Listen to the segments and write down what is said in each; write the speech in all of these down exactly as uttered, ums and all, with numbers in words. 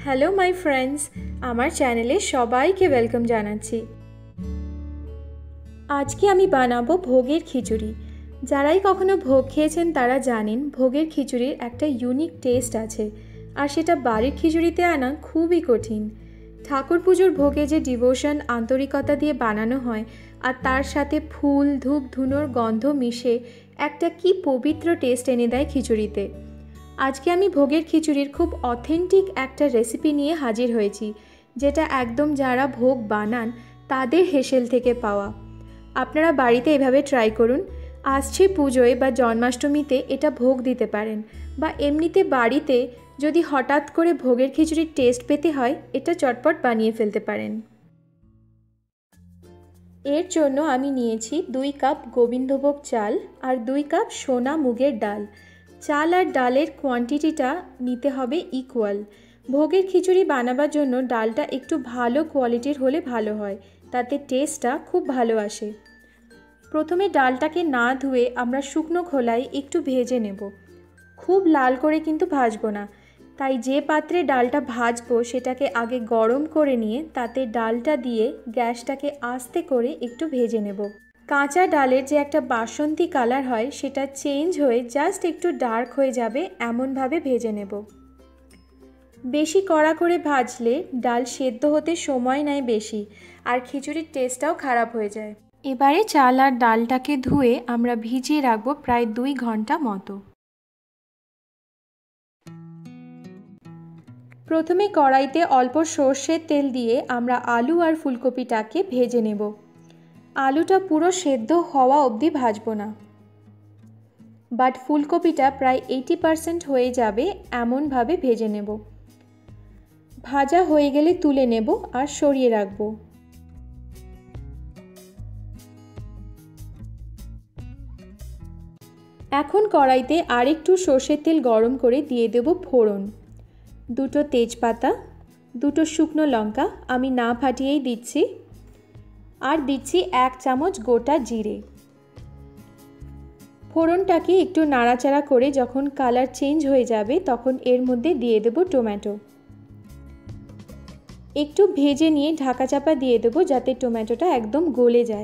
Hello my friends, আমার চ্যানেলে সবাইকে ওয়েলকাম জানাচ্ছি। আজকে আমি বানাবো ভোগের খিচুড়ি। যারাই কখনো ভোগ খেয়েছেন তারা জানেন ভোগের খিচুড়ির একটা ইউনিক টেস্ট আছে, আর সেটা বাড়ির খিচুড়িতে আনা খুবই কঠিন। ঠাকুর পুজোর ভোগে যে ডিভোশন আন্তরিকতা দিয়ে বানানো হয়, আর তার সাথে ফুল ধূপ ধুনোর গন্ধ মিশে একটা কি পবিত্র টেস্ট এনে দেয় খিচুড়িতে। আজকে আমি ভোগের খিচুড়ির খুব অথেন্টিক একটা রেসিপি নিয়ে হাজির হয়েছি, যেটা একদম যারা ভোগ বানান তাদের হেসেল থেকে পাওয়া। আপনারা বাড়িতে এভাবে ট্রাই করুন। আসছে পুজোয় বা জন্মাষ্টমীতে এটা ভোগ দিতে পারেন, বা এমনিতে বাড়িতে যদি হঠাৎ করে ভোগের খিচুড়ির টেস্ট পেতে হয়, এটা চটপট বানিয়ে ফেলতে পারেন। এর জন্য আমি নিয়েছি দুই কাপ গোবিন্দভোগ চাল আর দুই কাপ সোনা মুগের ডাল। চাল আর ডালের কোয়ান্টিটিটা নিতে হবে ইকুয়াল। ভোগের খিচুড়ি বানাবার জন্য ডালটা একটু ভালো কোয়ালিটির হলে ভালো হয়, তাতে টেস্টটা খুব ভালো আসে। প্রথমে ডালটাকে না ধুয়ে আমরা শুকনো খোলায় একটু ভেজে নেব। খুব লাল করে কিন্তু ভাজবো না, তাই যে পাত্রে ডালটা ভাজবো সেটাকে আগে গরম করে নিয়ে তাতে ডালটা দিয়ে গ্যাসটাকে আস্তে করে একটু ভেজে নেব। কাঁচা ডালের যে একটা বাসন্তী কালার হয় সেটা চেঞ্জ হয়ে জাস্ট একটু ডার্ক হয়ে যাবে, এমনভাবে ভেজে নেব। বেশি কড়া করে ভাজলে ডাল সেদ্ধ হতে সময় নেয় বেশি, আর খিচুড়ির টেস্টটাও খারাপ হয়ে যায়। এবারে চাল আর ডালটাকে ধুয়ে আমরা ভিজিয়ে রাখবো প্রায় দুই ঘন্টা মতো। প্রথমে কড়াইতে অল্প সর্ষের তেল দিয়ে আমরা আলু আর ফুলকপিটাকে ভেজে নেব। আলুটা পুরো সেদ্ধ হওয়া অবধি ভাজবো না, বাট ফুলকপিটা প্রায় এইটি পারসেন্ট হয়ে যাবে এমনভাবে ভেজে নেব। ভাজা হয়ে গেলে তুলে নেব আর সরিয়ে রাখবো। এখন কড়াইতে আরেকটু সর্ষের তেল গরম করে দিয়ে দেব ফোড়ন। দুটো তেজপাতা, দুটো শুকনো লঙ্কা আমি না ফাটিয়েই দিচ্ছি, আর দিচ্ছি এক চামচ গোটা জিরে। ফোড়নটাকে একটু নাড়াচাড়া করে যখন কালার চেঞ্জ হয়ে যাবে তখন এর মধ্যে দিয়ে দেব টমেটো। একটু ভেজে নিয়ে ঢাকা চাপা দিয়ে দেব যাতে টমেটোটা একদম গলে যায়।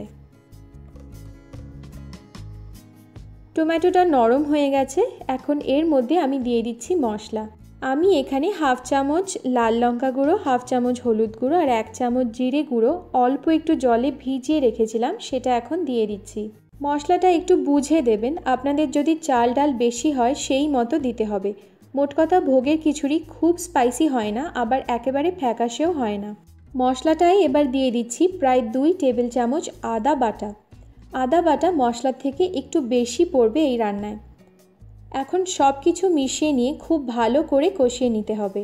টমেটোটা নরম হয়ে গেছে, এখন এর মধ্যে আমি দিয়ে দিচ্ছি মশলা। আমি এখানে হাফ চামচ লাল লঙ্কা গুঁড়ো, হাফ চামচ হলুদ গুঁড়ো আর এক চামচ জিরে গুঁড়ো অল্প একটু জলে ভিজিয়ে রেখেছিলাম, সেটা এখন দিয়ে দিচ্ছি। মশলাটা একটু বুঝে দেবেন, আপনাদের যদি চাল ডাল বেশি হয় সেই মতো দিতে হবে। মোট কথা ভোগের খিচুড়ি খুব স্পাইসি হয় না, আবার একেবারে ফ্যাকাশেও হয় না। মশলাটাই এবার দিয়ে দিচ্ছি প্রায় দুই টেবিল চামচ আদা বাটা। আদা বাটা মশলার থেকে একটু বেশি পড়বে এই রান্নায়। এখন সব কিছু মিশিয়ে নিয়ে খুব ভালো করে কষিয়ে নিতে হবে।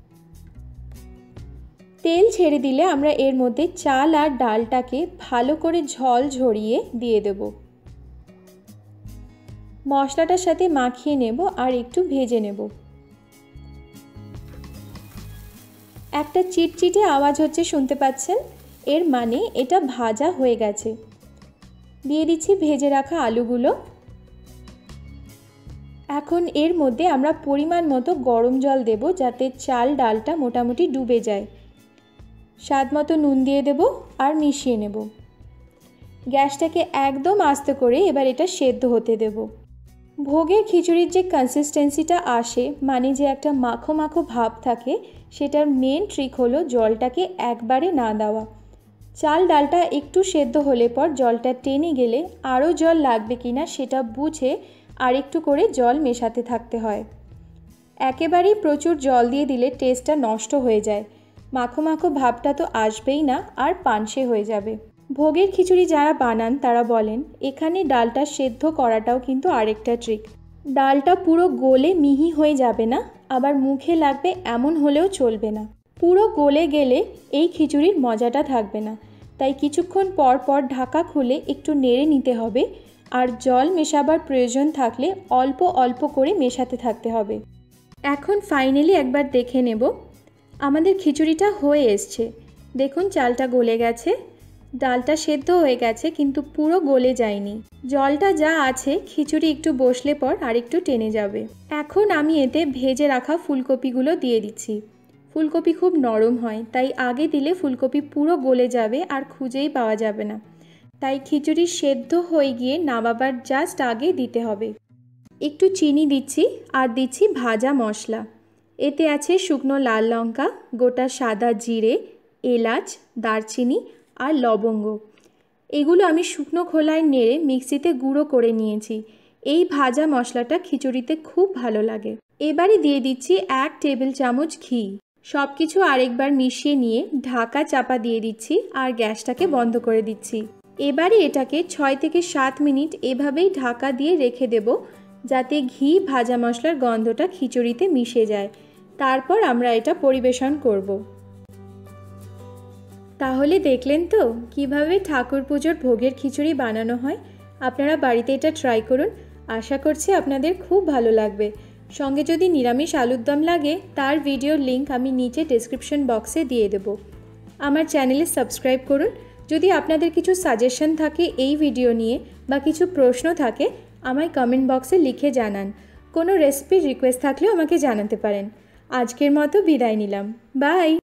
তেল ছেড়ে দিলে আমরা এর মধ্যে চাল আর ডালটাকে ভালো করে ঝল ঝরিয়ে দিয়ে দেব। মশলাটার সাথে মাখিয়ে নেব আর একটু ভেজে নেব। একটা চিটচিটে আওয়াজ হচ্ছে, শুনতে পাচ্ছেন? এর মানে এটা ভাজা হয়ে গেছে। দিয়ে দিচ্ছি ভেজে রাখা আলুগুলো। এখন এর মধ্যে আমরা পরিমাণ মতো গরম জল দেব যাতে চাল ডালটা মোটামুটি ডুবে যায়। স্বাদ মতো নুন দিয়ে দেব আর মিশিয়ে নেব। গ্যাসটাকে একদম আস্তে করে এবার এটা সেদ্ধ হতে দেব। ভোগের খিচুড়ির যে কনসিস্টেন্সিটা আসে, মানে যে একটা মাখো মাখো ভাব থাকে, সেটার মেন ট্রিক হলো জলটাকে একবারে না দেওয়া। চাল ডালটা একটু সেদ্ধ হলে পর জলটা টেনে গেলে আরও জল লাগবে কিনা সেটা বুঝে আর একটু করে জল মেশাতে থাকতে হয়। একেবারেই প্রচুর জল দিয়ে দিলে টেস্টটা নষ্ট হয়ে যায়, মাখো মাখো ভাবটা তো আসবেই না, আর পানসে হয়ে যাবে। ভোগের খিচুড়ি যারা বানান তারা বলেন এখানে ডালটা সেদ্ধ করাটাও কিন্তু আরেকটা ট্রিক। ডালটা পুরো গলে মিহি হয়ে যাবে না, আবার মুখে লাগবে এমন হলেও চলবে না। পুরো গলে গেলে এই খিচুড়ির মজাটা থাকবে না, তাই কিছুক্ষণ পর পর ঢাকা খুলে একটু নেড়ে নিতে হবে, আর জল মেশাবার প্রয়োজন থাকলে অল্প অল্প করে মেশাতে থাকতে হবে। এখন ফাইনালি একবার দেখে নেব, আমাদের খিচুড়িটা হয়ে এসছে। দেখুন চালটা গলে গেছে, ডালটা সেদ্ধ হয়ে গেছে কিন্তু পুরো গলে যায়নি। জলটা যা আছে খিচুড়ি একটু বসলে পর আর একটু টেনে যাবে। এখন আমি এতে ভেজে রাখা ফুলকপিগুলো দিয়ে দিচ্ছি। ফুলকপি খুব নরম হয়, তাই আগে দিলে ফুলকপি পুরো গলে যাবে আর খুঁজেই পাওয়া যাবে না। তাই খিচুড়ি সেদ্ধ হয়ে গিয়ে নামাবার জাস্ট আগে দিতে হবে। একটু চিনি দিচ্ছি আর দিচ্ছি ভাজা মশলা। এতে আছে শুকনো লাল লঙ্কা, গোটা সাদা জিরে, এলাচ, দারচিনি আর লবঙ্গ। এগুলো আমি শুকনো খোলায় নেড়ে মিক্সিতে গুঁড়ো করে নিয়েছি। এই ভাজা মশলাটা খিচুড়িতে খুব ভালো লাগে। এবারে দিয়ে দিচ্ছি এক টেবিল চামচ ঘি। সব কিছু আরেকবার মিশিয়ে নিয়ে ঢাকা চাপা দিয়ে দিচ্ছি আর গ্যাসটাকে বন্ধ করে দিচ্ছি। এবারে এটাকে ছয় থেকে সাত মিনিট এভাবেই ঢাকা দিয়ে রেখে দেব, যাতে ঘি ভাজা মশলার গন্ধটা খিচুড়িতে মিশে যায়। তারপর আমরা এটা পরিবেশন করব। তাহলে দেখলেন তো কিভাবে ঠাকুর পুজোর ভোগের খিচুড়ি বানানো হয়। আপনারা বাড়িতে এটা ট্রাই করুন, আশা করছি আপনাদের খুব ভালো লাগবে। সঙ্গে যদি নিরামিষ আলুর দম লাগে তার ভিডিওর লিঙ্ক আমি নিচে ডেসক্রিপশন বক্সে দিয়ে দেব। আমার চ্যানেলে সাবস্ক্রাইব করুন। যদি আপনাদের কিছু সাজেশন থাকে এই ভিডিও নিয়ে বা কিছু প্রশ্ন থাকে আমায় কমেন্ট বক্সে লিখে জানান। কোনো রেসিপির রিকোয়েস্ট থাকলেও আমাকে জানাতে পারেন। আজকের মতো বিদায় নিলাম, বাই।